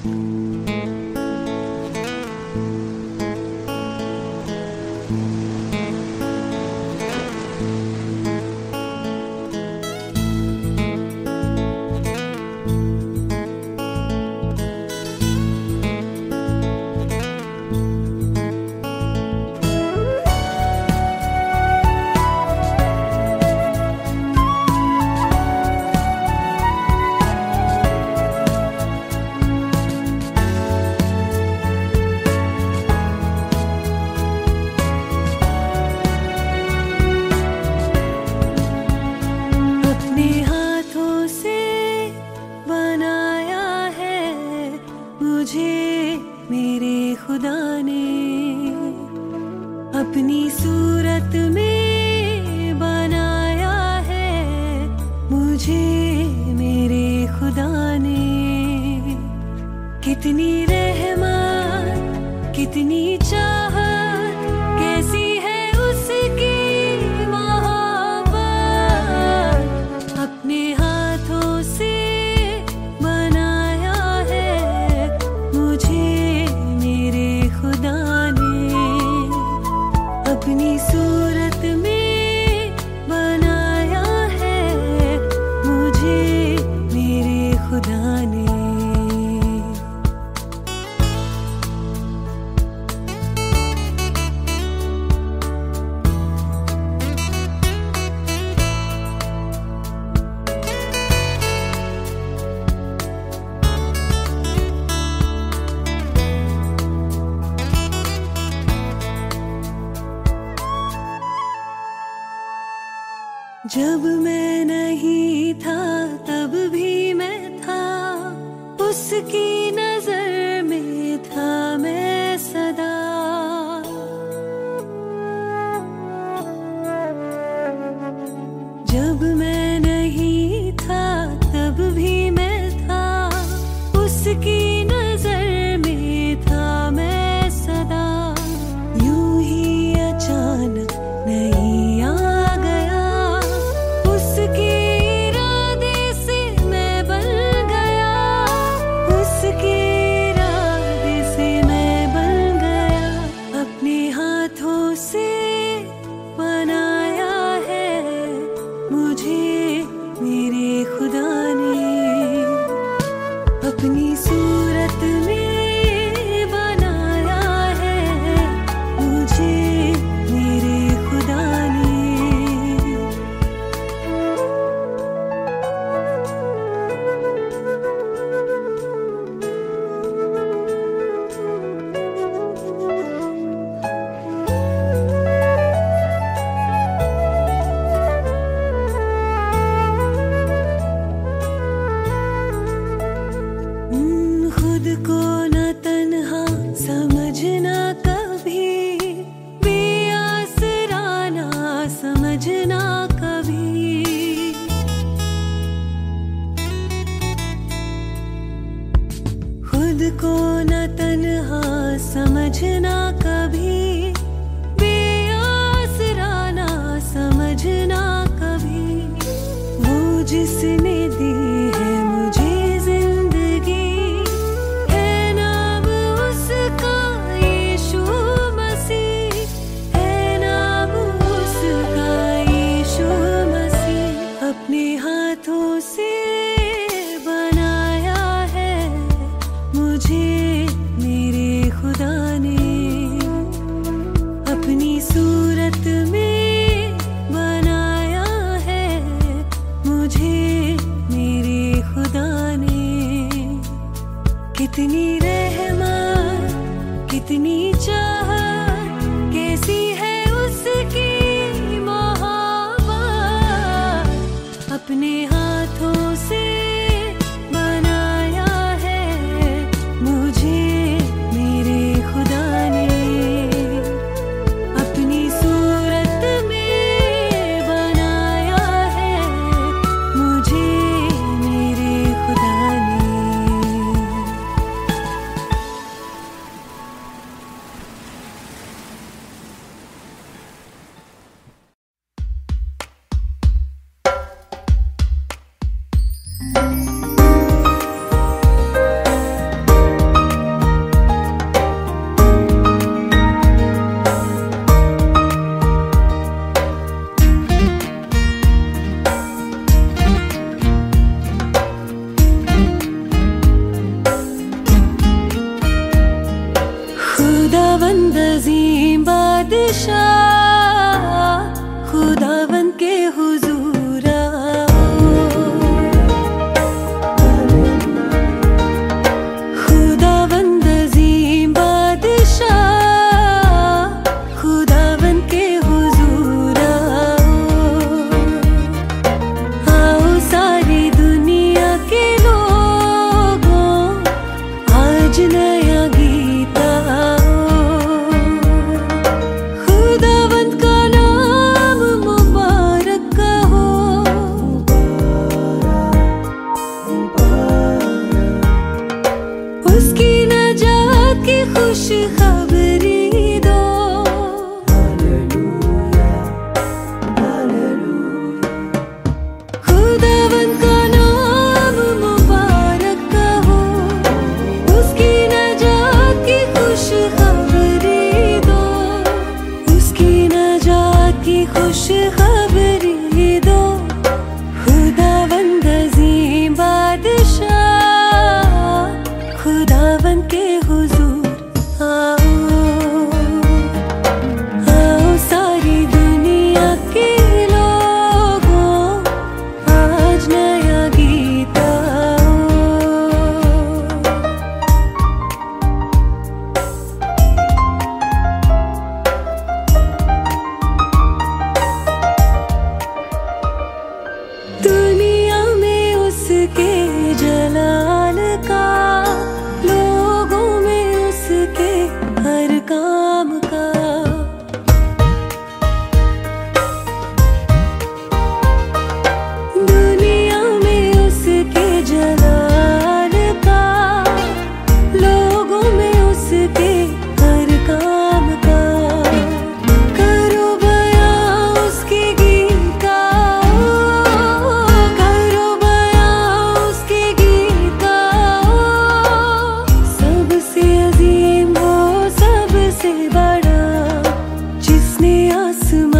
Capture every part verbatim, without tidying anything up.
अपनी सूरत में बनाया है मुझे मेरे खुदा ने। कितनी रहमत कितनी चाहत कैसी है उसकी मोहब्बत। अपने हाथों से बनाया है मुझे मेरे खुदा ने। अपनी सूरत में बनाया है मुझे मेरे खुदा ने। जब मैं नहीं था तब भी मैं था, उसकी नजर में था मैं सदा। जब मैं नहीं था तब भी मैं था, उसकी नजर में था मैं सदा। यूं ही अचानक नहीं उसके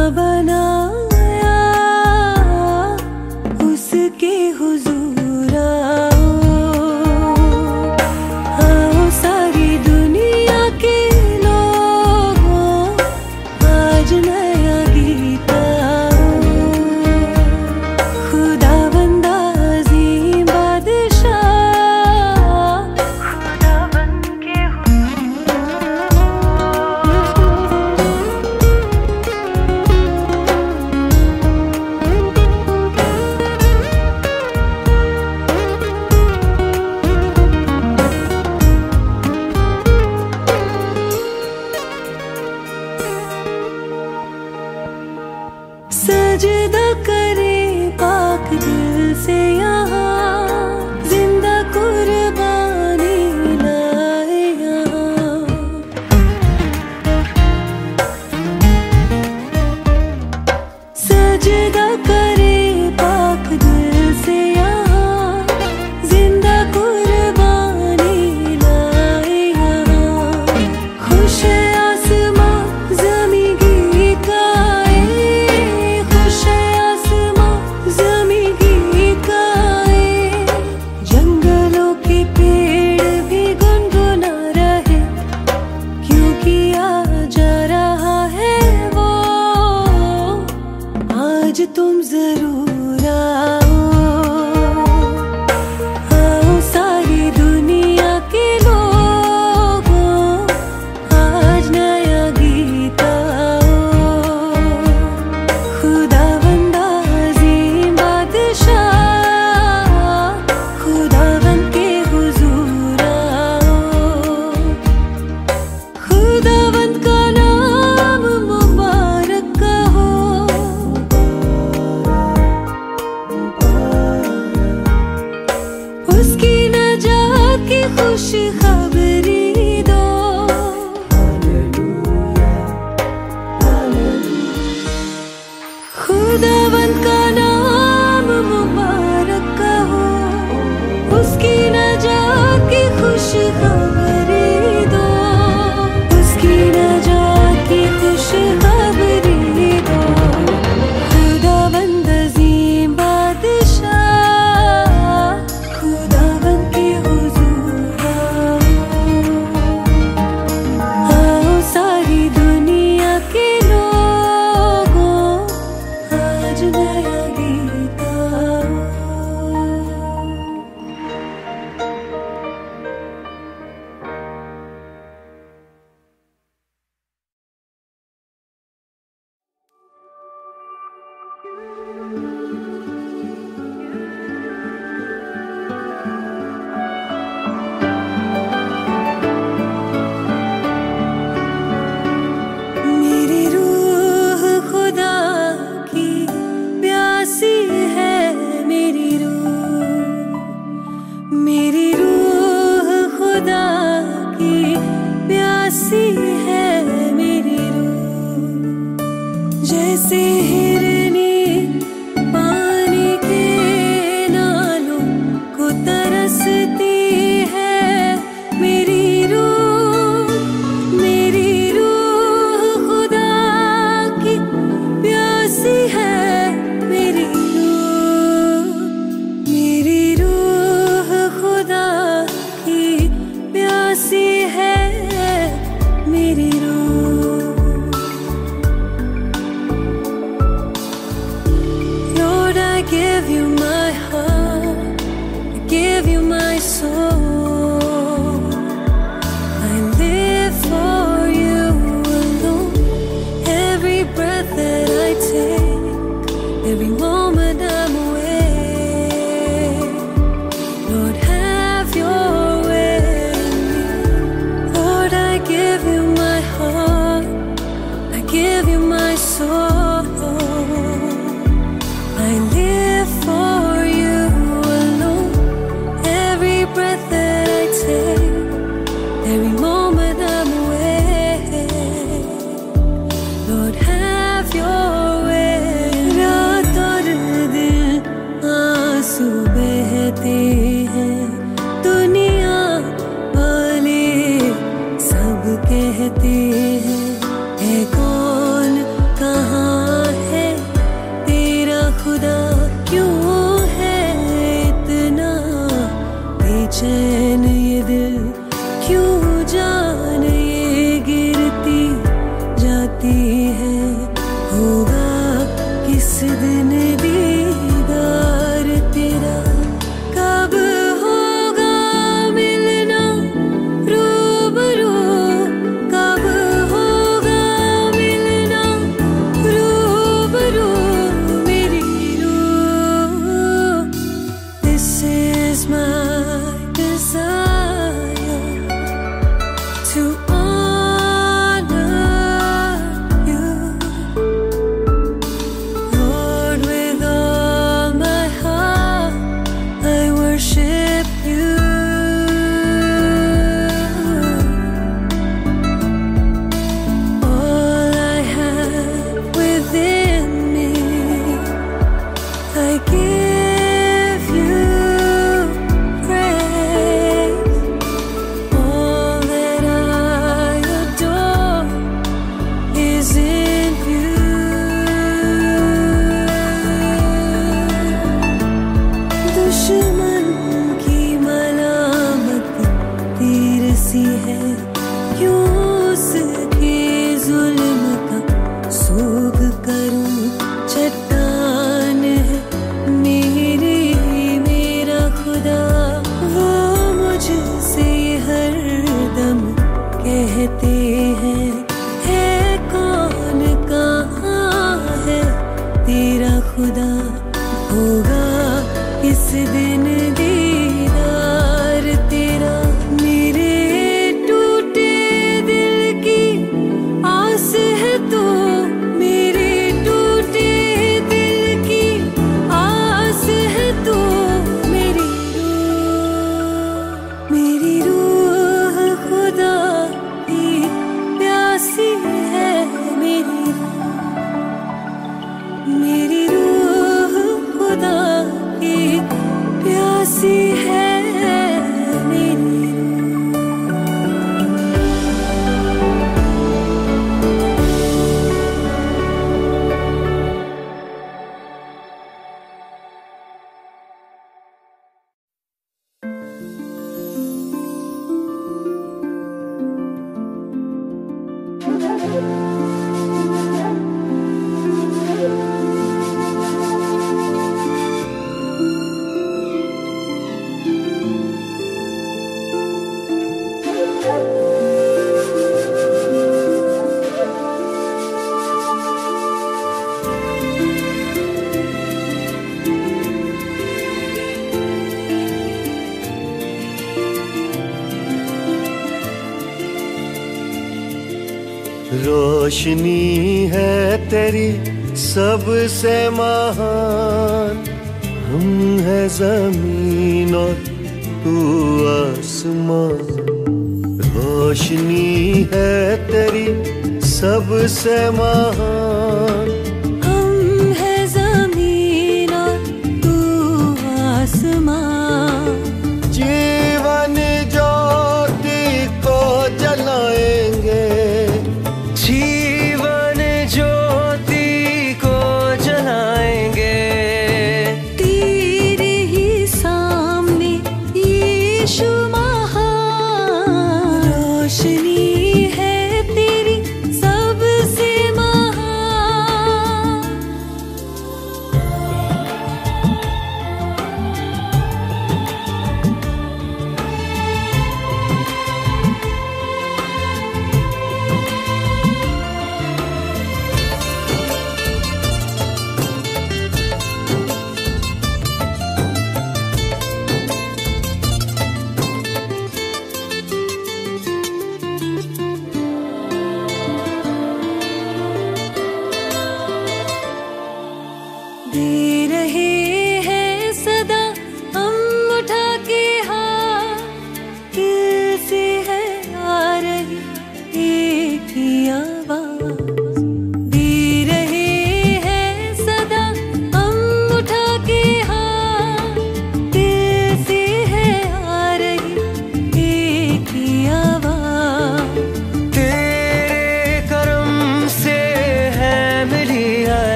बनाया, उसके हुजूर आओ, आओ सारी दुनिया के लोगों, आज नया गीत आओ। खुदा बंदा अज़ीम बादशाह, खुदा बन के सजदा करे पाक दिल से यहाँ, जिंदा कुर्बानी लाए यहाँ। सजदा करे पाक दिल से यहाँ, जिंदा कुर्बानी लाए यहाँ। खुश है आसमां ज़मीं गीत गाए, खुश है आसमां ज़मीं गीत गाए। जंगलों के पेड़ भी गुनगुना रहे, क्योंकि आ जा रहा है वो, आज तुम जरूर आओ, आओ सारी दुनिया के लोगों, आज नया गीत आओ। खुदा बंदा अज़ीम बादशाह, खुदा बन के हुजूर आओ। खुदावंद का नाम मुबारक कहो, उसकी नजात की खुशखबरी दो। खुदावंद का नाम मुबारक कहो, उसकी नजात की खुशखबरी दो, उसकी नजात की खुशखबरी दो। खुदावंद अज़ीम बादशाह, खुदा बन के हुजूर आओ, आओ सारी दुनिया के लोगों, आज नया गीत आओ। मेरी रूह खुदा की प्यासी है, मेरी रूह, मेरी रूह खुदा की प्यासी है, मेरी रूह। जैसे हिरनी पानी के नालों को तरसती है, मेरी रूह, मेरी रूह खुदा की प्यासी है, मेरी रूह, मेरी रूह खुदा की प्यासी है, मेरी रूह। Lord, I give you my heart, I give you my soul. I live for you alone. Every breath that I take, every moment I'm awake. Lord, have your way in me. Lord, I give you my heart, I give you my soul. I live for you alone. Every breath that I take, every moment I'm awake. Lord, have your way. रात और दिन आंसू बहते हैं, दुनिया वाले सब कहते हैं, है कौन कहाँ आती है। होगा किस दिन दीदार तेरा, कब होगा मिलना रूबरू, कब होगा मिलना रूबरू मेरी रूह। This is my desire to honor you, Lord, with all my heart I worship you. All I have within me I give you praise. All that I adore is in you. दुश्मन की मलामत तीर सी है, क्यों उसके जुल्म का सोग करूं। चट्टान है मेरी मेरा खुदा, वो मुझसे हर दम कहते हैं, है कौन कहाँ है तेरा खुदा। होगा किस दिन दीदार तेरा, मेरे टूटे दिल की आस है तो, मेरे टूटे दिल की आस है तो मेरी रूह, मेरी रूह खुदा की प्यासी है। मेरी मेरी रूह खुदा की प्यासी है मेरी रोशनी है तेरी सबसे महान, हम है जमीन और तू आसमान। रोशनी है तेरी सबसे महान, हम है जमीन और तू आसमान। जीवन ज्योति को जलाएंगे, जीवन ज्योति को जलाएंगे, तेरे ही सामने यीशु महान। रोशनी है तेरी सबसे महान,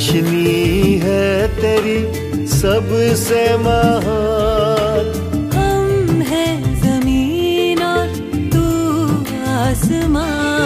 रोशनी है तेरी सबसे महान। हम हैं जमीन और तू आसमां।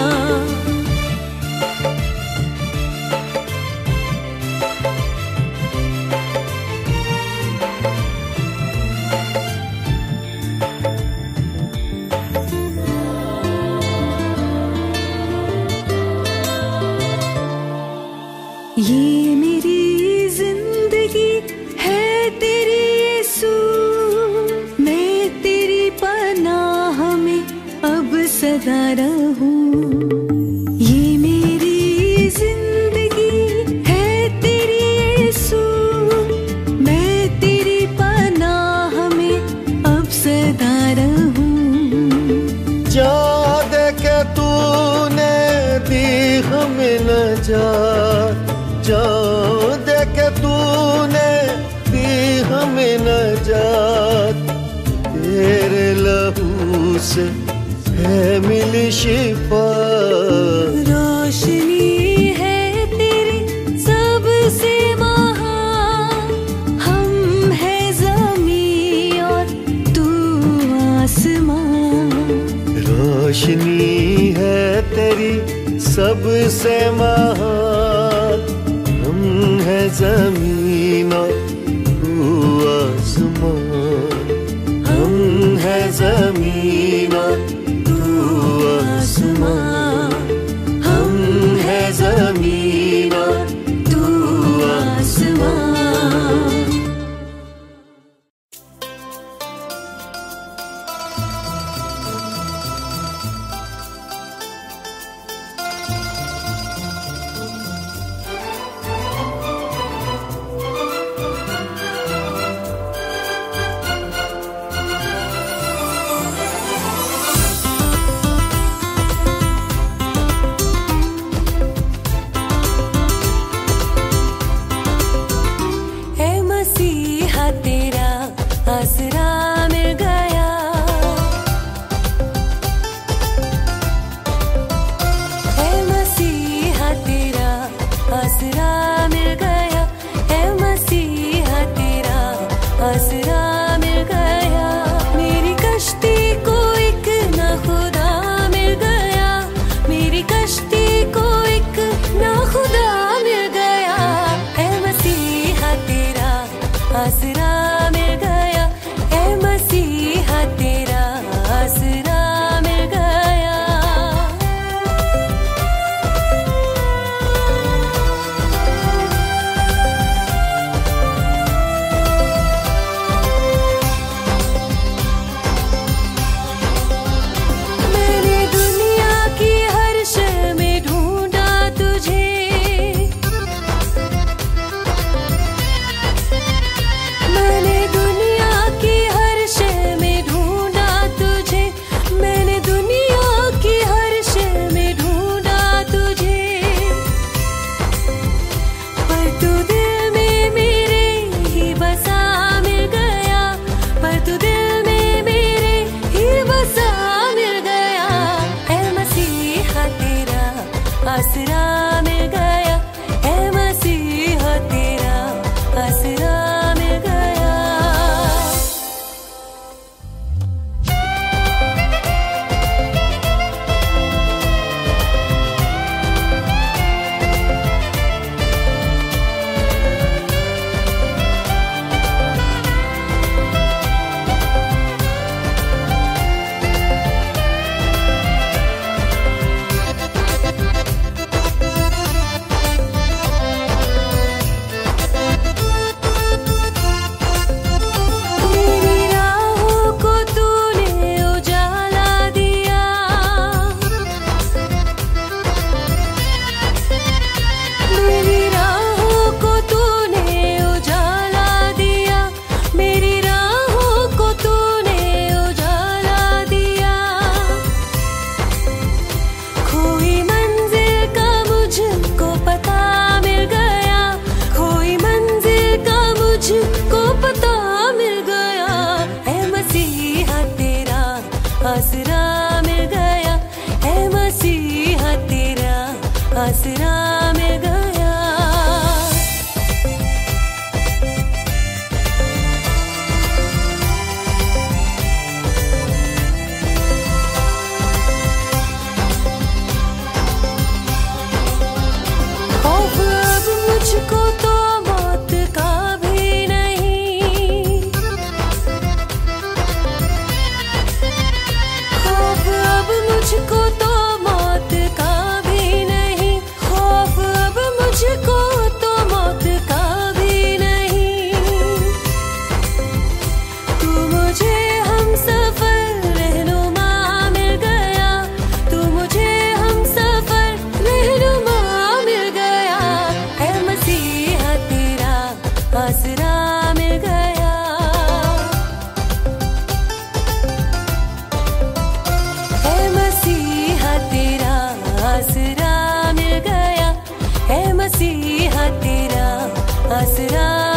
ये मेरी जिंदगी है तेरी यीशु, मैं तेरी पनाह में अब सदा रहूं। ये मेरी जिंदगी है तेरी यीशु, मैं तेरी पनाह में अब सदा रहूं। याद के तूने दी हमें नजात, जान दे के तूने दी हमें नजात। तेरे लहू से है मिली शिफा। रोशनी है तेरी सबसे महान। हम है ज़मीं और तू आसमां। रोशनी है तेरी सबसे महान। हम है ज़मीन और तू आसमान। हम है ज़मीन और तू आसमान। मसीहा तेरा आसरा